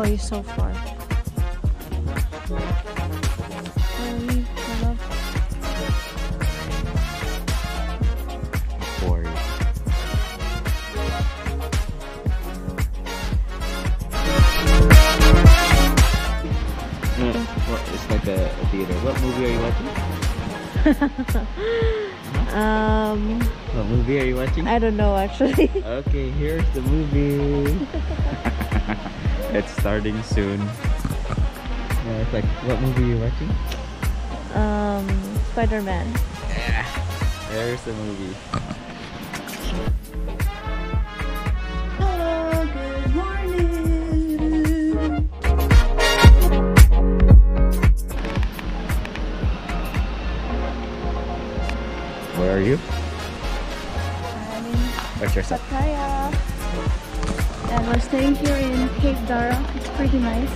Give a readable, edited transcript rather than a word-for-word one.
are you so far? Where are you, my love? Quarry. Well, it's like a theater. What movie are you watching? What movie are you watching? I don't know actually. Okay, here's the movie. It's starting soon. It's like, what movie are you watching? Spider-Man. Yeah, there's the movie. Hello, good morning. Where are you? I'm in What's your son? Pattaya. And we're staying here in Cape Dara. It's pretty nice.